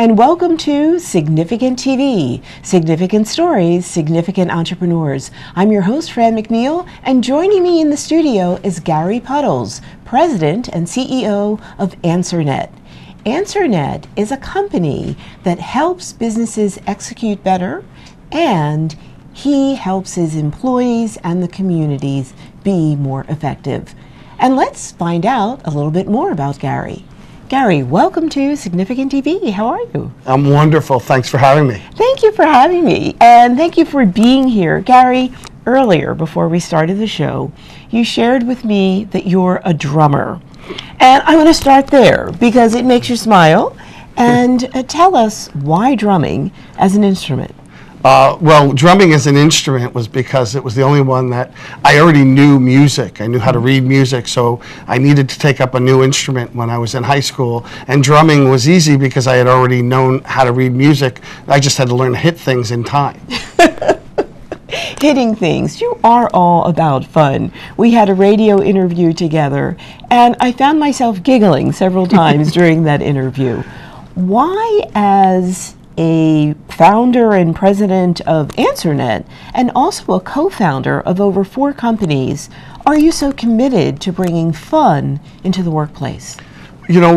and welcome to Significant TV, Significant Stories, Significant Entrepreneurs. I'm your host, Fran McNeil, and joining me in the studio is Gary Puddles, President and CEO of AnswerNet. AnswerNet is a company that helps businesses execute better, and he helps his employees and the communities be more effective. And let's find out a little bit more about Gary. Gary, welcome to Significant TV. How are you? I'm wonderful. Thanks for having me. Thank you for having me, and thank you for being here. Gary, earlier, before we started the show, you shared with me that you're a drummer. And I want to start there because it makes you smile. And tell us why drumming as an instrument? Well, drumming as an instrument was because it was the only one that I already knew music. I knew how to read music, so I needed to take up a new instrument when I was in high school. And drumming was easy because I had already known how to read music. I just had to learn to hit things in time. Hitting things. You are all about fun. We had a radio interview together, and I found myself giggling several times during that interview. Why, as a founder and president of AnswerNet, and also a co-founder of over 4 companies, are you so committed to bringing fun into the workplace? You know,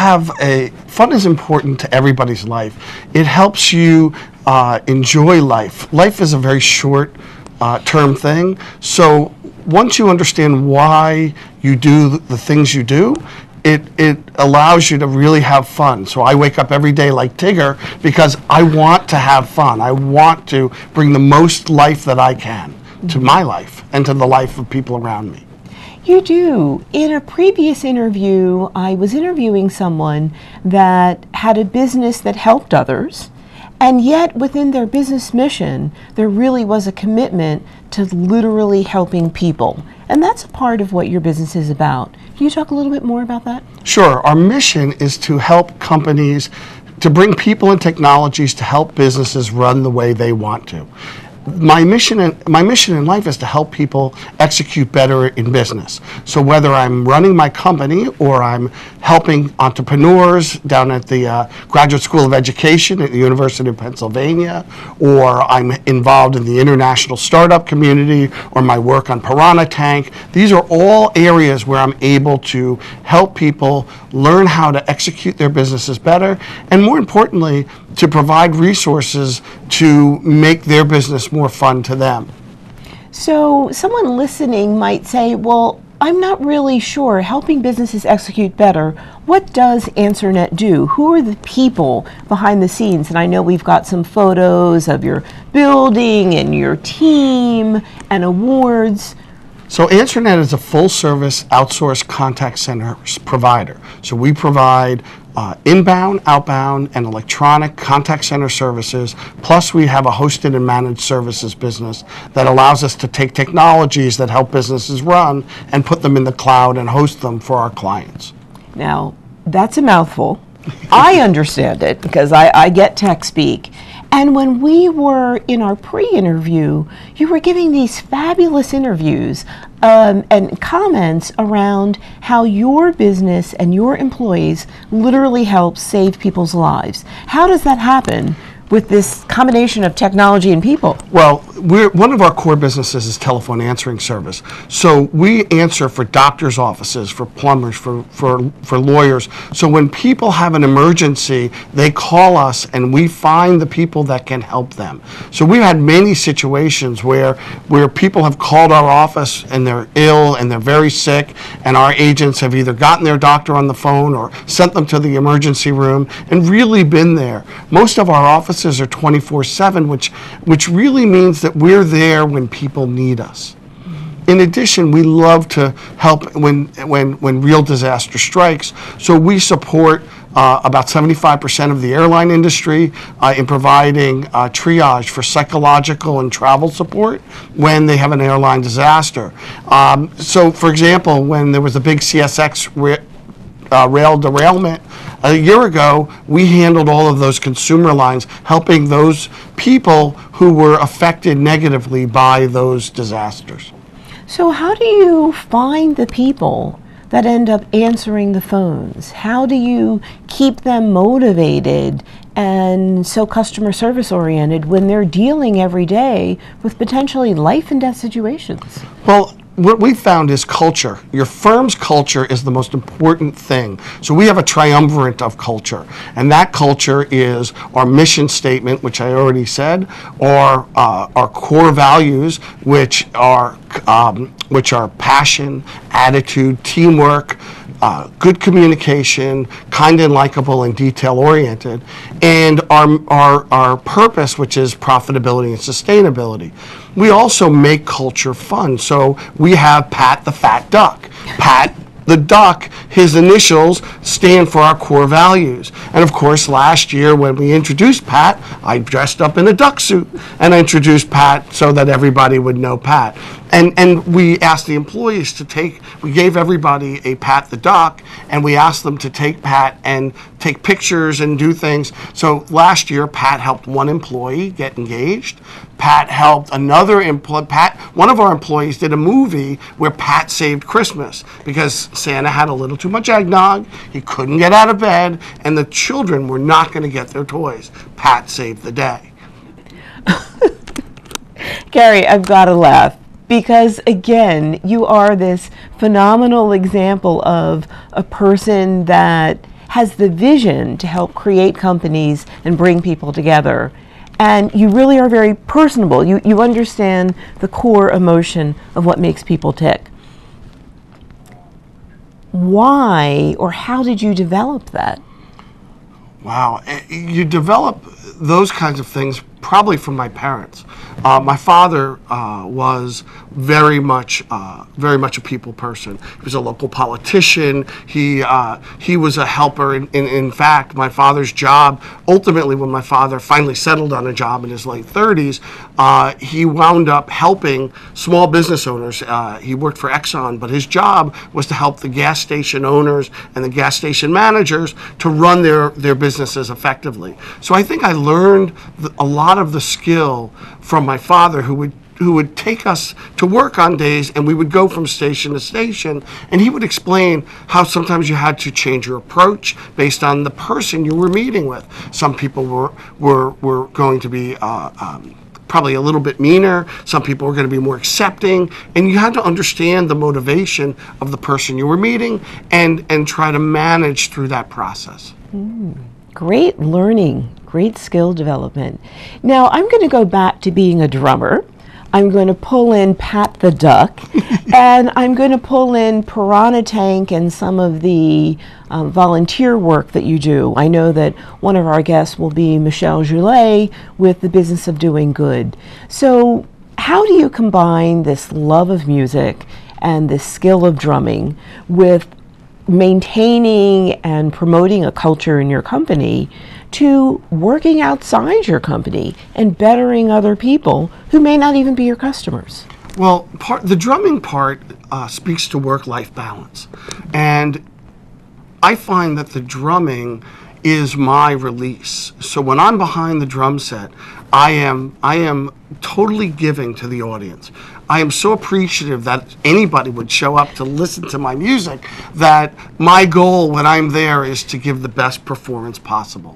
fun is important to everybody's life. It helps you enjoy life. Life is a very short term thing. So once you understand why you do the things you do, it allows you to really have fun. So I wake up every day like Tigger because I want to have fun. I want to bring the most life that I can to my life and to the life of people around me. You do. In a previous interview, I was interviewing someone that had a business that helped others, and yet within their business mission, there really was a commitment to literally helping people. And that's a part of what your business is about. Can you talk a little bit more about that? Sure. Our mission is to help companies, to bring people and technologies to help businesses run the way they want to. My mission in life is to help people execute better in business. So whether I'm running my company or I'm helping entrepreneurs down at the Graduate School of Education at the University of Pennsylvania, or I'm involved in the international startup community, or my work on Piranha Tank, these are all areas where I'm able to help people learn how to execute their businesses better, and more importantly, to provide resources to make their business more fun to them. So someone listening might say, well, I'm not really sure, helping businesses execute better, what does AnswerNet do? Who are the people behind the scenes? And I know we've got some photos of your building and your team and awards. So AnswerNet is a full-service outsourced contact center provider. So we provide inbound, outbound, and electronic contact center services, plus we have a hosted and managed services business that allows us to take technologies that help businesses run and put them in the cloud and host them for our clients. Now, that's a mouthful. I understand it because I get tech speak. And when we were in our pre-interview, you were giving these fabulous interviews and comments around how your business and your employees literally help save people's lives. How does that happen with this combination of technology and people? Well, one of our core businesses is telephone answering service. So we answer for doctors' offices, for plumbers, for lawyers. So when people have an emergency, they call us and we find the people that can help them. So we've had many situations where people have called our office and they're ill and they're very sick, and our agents have either gotten their doctor on the phone or sent them to the emergency room and really been there. Most of our offices are 24/7, which really means that we're there when people need us. In addition, we love to help when real disaster strikes. So we support about 75% of the airline industry in providing triage for psychological and travel support when they have an airline disaster. So, for example, when there was a big CSX rail derailment a year ago, we handled all of those consumer lines, helping those people who were affected negatively by those disasters. So how do you find the people that end up answering the phones? How do you keep them motivated and so customer service oriented when they're dealing every day with potentially life and death situations? Well, what we found is culture. Your firm's culture is the most important thing. So we have a triumvirate of culture, and that culture is our mission statement, which I already said, or our core values, which are passion, attitude, teamwork, good communication, kind and likable and detail-oriented, and our purpose, which is profitability and sustainability. We also make culture fun. So we have Pat the Fat Duck. Pat the Duck, his initials stand for our core values. And of course, last year when we introduced Pat, I dressed up in a duck suit and I introduced Pat so that everybody would know Pat. And we asked the employees we gave everybody a Pat the Duck, and we asked them to take Pat and take pictures and do things. So last year, Pat helped one employee get engaged. Pat helped another employee. One of our employees did a movie where Pat saved Christmas because Santa had a little too much eggnog, he couldn't get out of bed, and the children were not going to get their toys. Pat saved the day. Gary, I've got to laugh. Because again, you are this phenomenal example of a person that has the vision to help create companies and bring people together. And you really are very personable. You understand the core emotion of what makes people tick. Why or how did you develop that? Wow, you develop those kinds of things probably from my parents. My father was very much a people person. He was a local politician. He was a helper. In fact, my father's job, ultimately when my father finally settled on a job in his late 30s, he wound up helping small business owners. He worked for Exxon, but his job was to help the gas station owners and the gas station managers to run their businesses effectively. So I think I learned a lot of the skill from my father, who would take us to work on days, and we would go from station to station, and he would explain how sometimes you had to change your approach based on the person you were meeting with. Some people were going to be probably a little bit meaner. Some people were going to be more accepting, and you had to understand the motivation of the person you were meeting and try to manage through that process. Great learning, great skill development. Now I'm going to go back to being a drummer. I'm going to pull in Pat the Duck, and I'm going to pull in Piranha Tank and some of the volunteer work that you do. I know that one of our guests will be Michelle Goulet with the Business of Doing Good. So how do you combine this love of music and this skill of drumming with maintaining and promoting a culture in your company to working outside your company and bettering other people who may not even be your customers? Well, the drumming part speaks to work-life balance. And I find that the drumming is my release. So when I'm behind the drum set, I am totally giving to the audience. I am so appreciative that anybody would show up to listen to my music, that my goal when I'm there is to give the best performance possible.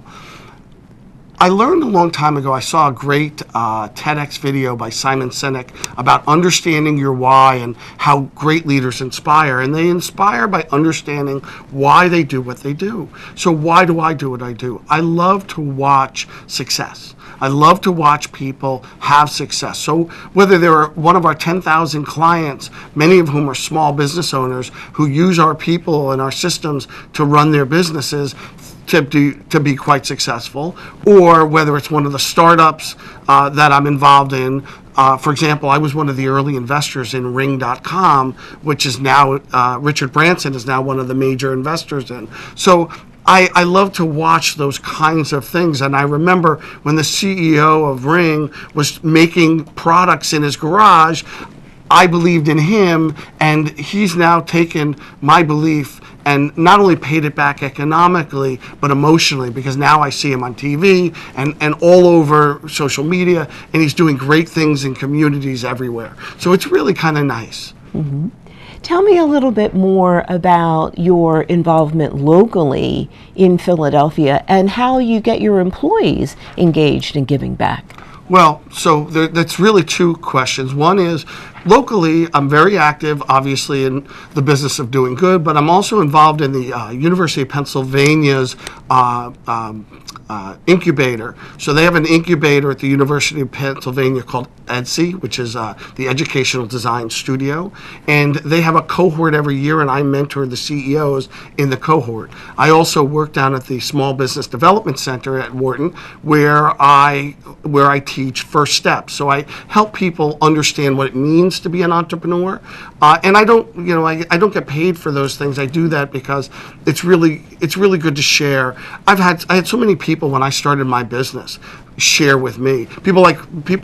I learned a long time ago, I saw a great TEDx video by Simon Sinek about understanding your why and how great leaders inspire. And they inspire by understanding why they do what they do. So why do I do what I do? I love to watch success. I love to watch people have success. So whether they're one of our 10,000 clients, many of whom are small business owners who use our people and our systems to run their businesses, to be quite successful, or whether it's one of the startups that I'm involved in. For example, I was one of the early investors in Ring.com, which is now, Richard Branson is now one of the major investors in. So I love to watch those kinds of things. And I remember when the CEO of Ring was making products in his garage, I believed in him, and he's now taken my belief and not only paid it back economically, but emotionally, because now I see him on TV and all over social media, and he's doing great things in communities everywhere. So it's really kind of nice. Mm-hmm. Tell me a little bit more about your involvement locally in Philadelphia and how you get your employees engaged in giving back. Well, so that's really two questions. One is, locally, I'm very active, obviously, in the business of doing good, but I'm also involved in the University of Pennsylvania's incubator. So they have an incubator at the University of Pennsylvania called EDSI, which is the Educational Design Studio. And they have a cohort every year, and I mentor the CEOs in the cohort. I also work down at the Small Business Development Center at Wharton, where I teach first steps. So I help people understand what it means to be an entrepreneur. And I don't get paid for those things. I do that because it's really good to share. I had so many people when I started my business share with me. People like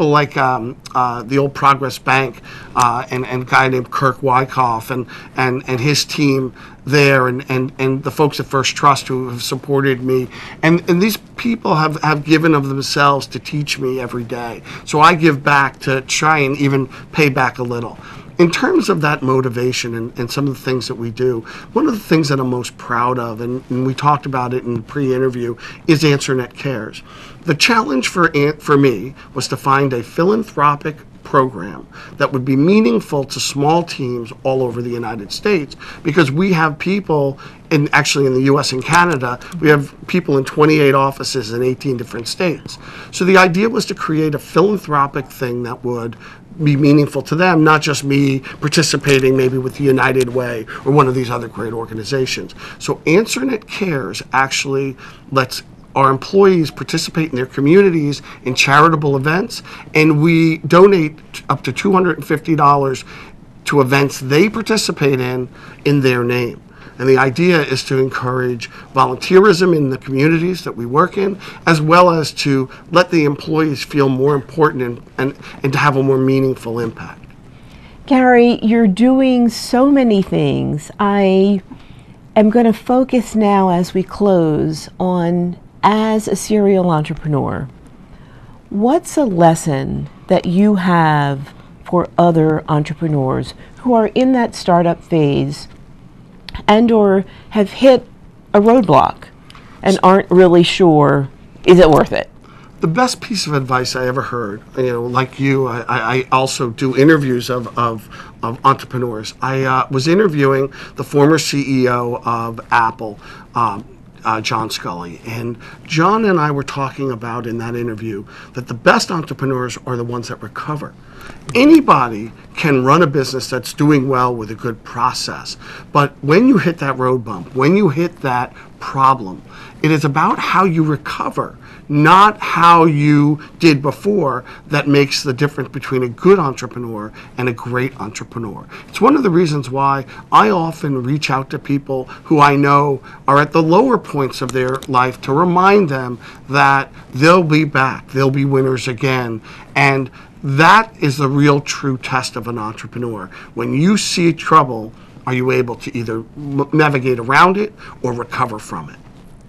the old Progress Bank and a guy named Kirk Wyckoff and his team there, and the folks at First Trust who have supported me. And these people have given of themselves to teach me every day. So I give back to try and even pay back a little. In terms of that motivation and some of the things that we do, one of the things that I'm most proud of, and we talked about it in the pre-interview, is AnswerNet Cares. The challenge for me was to find a philanthropic program that would be meaningful to small teams all over the United States, because we have people actually in the US and Canada, we have people in 28 offices in 18 different states. So the idea was to create a philanthropic thing that would be meaningful to them, not just me participating maybe with the United Way or one of these other great organizations. So AnswerNet Cares actually lets our employees participate in their communities in charitable events, and we donate up to $250 to events they participate in their name. And the idea is to encourage volunteerism in the communities that we work in, as well as to let the employees feel more important and to have a more meaningful impact. Gary, you're doing so many things. I am going to focus now as we close on, as a serial entrepreneur, what's a lesson that you have for other entrepreneurs who are in that startup phase and or have hit a roadblock and aren't really sure, is it worth it? The best piece of advice I ever heard, like you, I also do interviews of entrepreneurs. I was interviewing the former CEO of Apple, John Sculley. And John and I were talking about in that interview that the best entrepreneurs are the ones that recover. Anybody can run a business that's doing well with a good process. But when you hit that road bump, when you hit that problem, it is about how you recover, not how you did before, that makes the difference between a good entrepreneur and a great entrepreneur. It's one of the reasons why I often reach out to people who I know are at the lower points of their life to remind them that they'll be back, they'll be winners again. And that is the real true test of an entrepreneur. When you see trouble, are you able to either navigate around it or recover from it?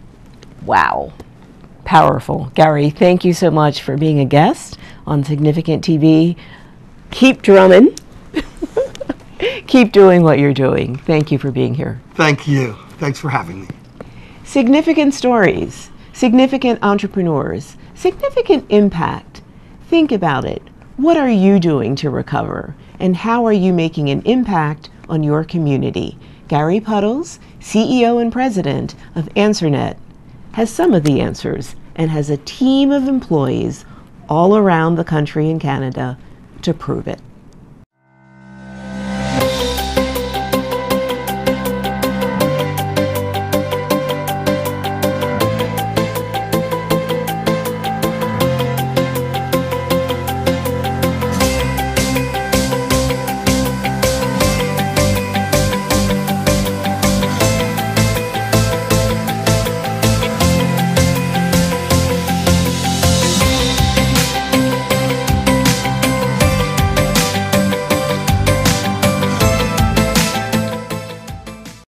Wow. Powerful. Gary, thank you so much for being a guest on Significant TV. Keep drumming. Keep doing what you're doing. Thank you for being here. Thank you. Thanks for having me. Significant stories, significant entrepreneurs, significant impact. Think about it. What are you doing to recover? And how are you making an impact on your community? Gary Puddles, CEO and President of AnswerNet, has some of the answers and has a team of employees all around the country and Canada to prove it.